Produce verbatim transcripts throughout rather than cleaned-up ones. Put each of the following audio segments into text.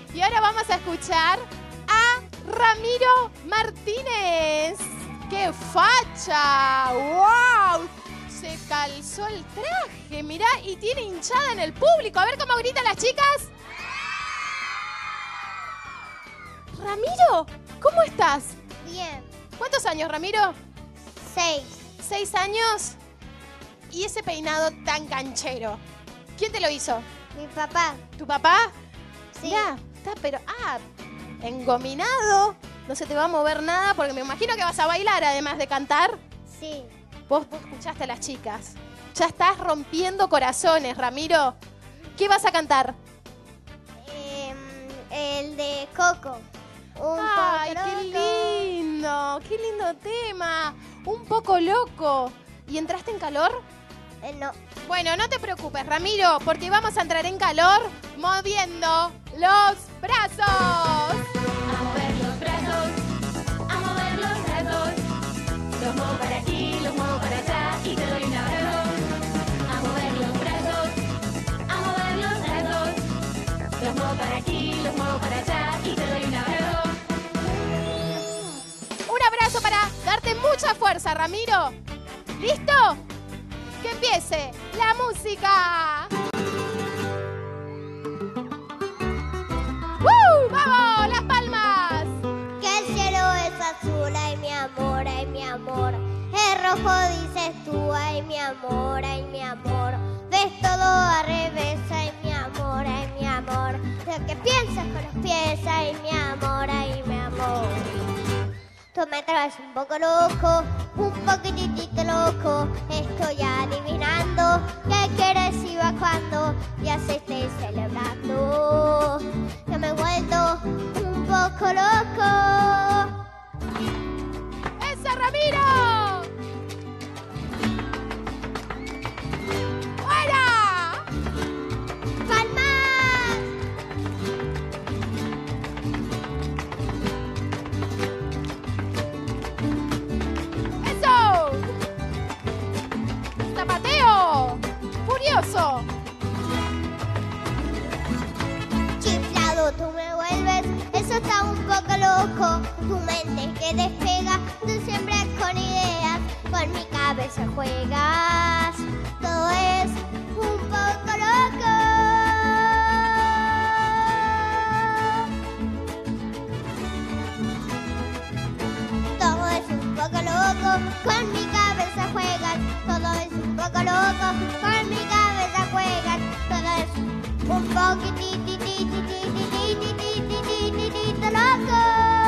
Y ahora vamos a escuchar a Ramiro Martínez. ¡Qué facha! ¡Wow! Se calzó el traje, mirá, y tiene hinchada en el público. A ver cómo gritan las chicas. Ramiro, ¿cómo estás? Bien. ¿Cuántos años, Ramiro? Seis. ¿Seis años? ¿Y ese peinado tan canchero? ¿Quién te lo hizo? Mi papá. ¿Tu papá? Sí. Mirá, está pero... Ah, engominado. No se te va a mover nada porque me imagino que vas a bailar además de cantar. Sí. Vos, vos escuchaste a las chicas. Ya estás rompiendo corazones, Ramiro. ¿Qué vas a cantar? Eh, el de Coco. Un ¡Ay, poco qué loco. lindo! ¡Qué lindo tema! Un poco loco. ¿Y entraste en calor? Eh, no. Bueno, no te preocupes, Ramiro, porque vamos a entrar en calor moviendo los brazos. A mover los brazos, a mover los brazos. Los muevo para aquí, los muevo para allá y te doy un abrazo. A mover los brazos, a mover los brazos. Los muevo para aquí, los muevo para allá y te doy un abrazo. Un abrazo para darte mucha fuerza, Ramiro. ¿Listo? Que empiece la música. ¡Woo! ¡Vamos! ¡Las palmas! Que el cielo es azul, ay mi amor, ay mi amor. El rojo dices tú, ay mi amor, ay mi amor. Ves todo al revés, ay mi amor, ay mi amor. Lo que piensas con los pies, ay mi amor, ay mi amor. Tú me traes un poco loco, un poquitito loco. Estoy adivinando qué quieres y va cuando ya se esté celebrando. Yo me he vuelto un poco loco. ¡Ese Ramiro! ¡Fuera! ¡Palmas! ¡Eso! ¡Zapateo! ¡Furioso! Chiflado tú me vuelves, eso está un poco loco. Tu mente que despega, tú siempre con ideas, con mi cabeza juegas. Todo es un poco loco. Todo es un poco loco, con mi cabeza juegas. Todo es un poco loco, con mi cabeza juegas. Todo es un poquitito loco.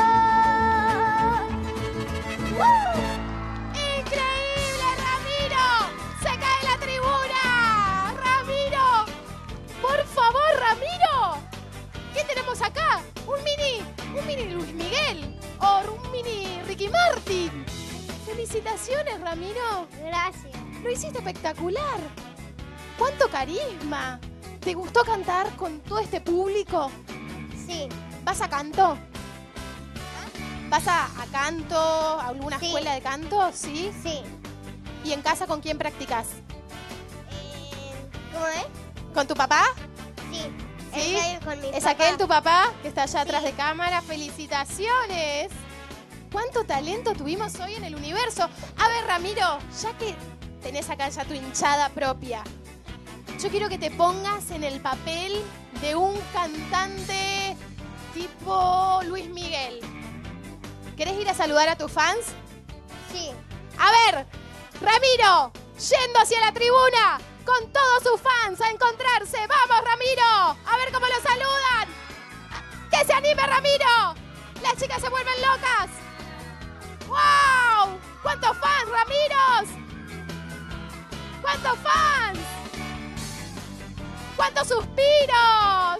¡Woo! ¡Increíble, Ramiro! ¡Se cae la tribuna! ¡Ramiro! ¡Por favor, Ramiro! ¿Qué tenemos acá? Un mini, un mini Luis Miguel o un mini Ricky Martin. ¡Felicitaciones, Ramiro! Gracias. Lo hiciste espectacular. ¡Cuánto carisma! ¿Te gustó cantar con todo este público? Sí. ¿Vas a canto? ¿Vas a, a canto, a alguna Sí. escuela de canto? ¿Sí? Sí. ¿Y en casa con quién practicas? Eh, ¿Cómo es? ¿Con tu papá? Sí. ¿Sí? Estoy con mi ¿Es papá. aquel tu papá que está allá Sí. atrás de cámara? ¡Felicitaciones! ¿Cuánto talento tuvimos hoy en el universo? A ver, Ramiro, ya que tenés acá ya tu hinchada propia, yo quiero que te pongas en el papel de un cantante tipo Luis Miguel. ¿Querés ir a saludar a tus fans? Sí. A ver, Ramiro, yendo hacia la tribuna con todos sus fans a encontrarse. ¡Vamos, Ramiro! A ver cómo lo saludan. ¡Que se anime, Ramiro! Las chicas se vuelven locas. ¡Wow! ¿Cuántos fans, Ramiros? ¿Cuántos fans? ¡Cuántos suspiros!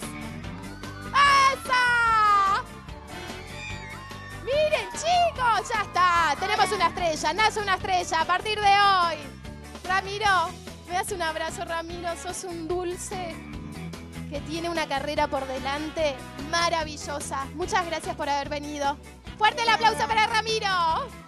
¡Esa! Miren, chicos, ya está. Tenemos una estrella, nace una estrella a partir de hoy. Ramiro, me das un abrazo, Ramiro. Sos un dulce que tiene una carrera por delante maravillosa. Muchas gracias por haber venido. Fuerte el aplauso para Ramiro.